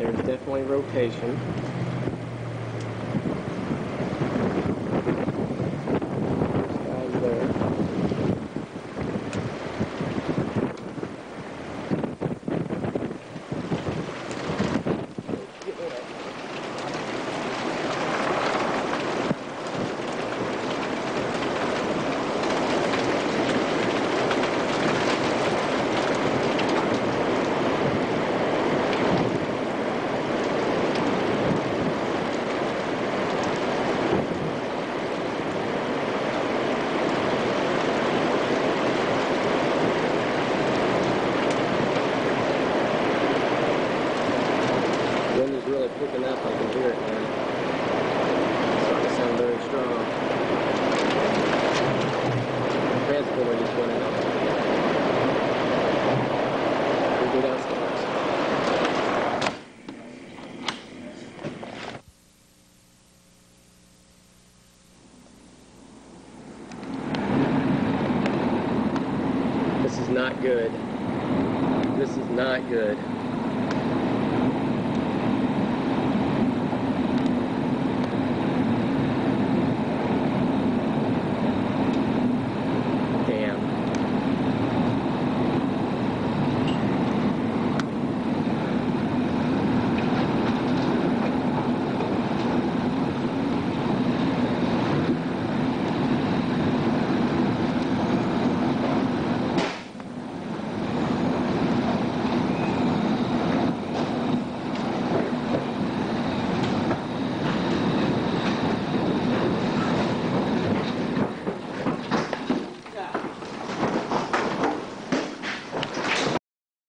there's definitely rotation. There's guys there. Wind is really picking up. I can hear it now. It's starting to sound very strong. The transmitter just went out. We'll go downstairs. This is not good. This is not good.